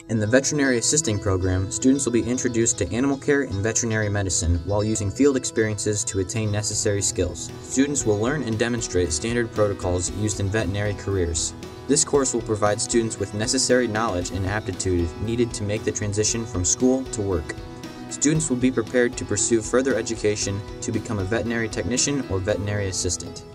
In the Veterinary Assisting Program, students will be introduced to animal care and veterinary medicine while using field experiences to attain necessary skills. Students will learn and demonstrate standard protocols used in veterinary careers. This course will provide students with necessary knowledge and aptitude needed to make the transition from school to work. Students will be prepared to pursue further education to become a veterinary technician or veterinary assistant.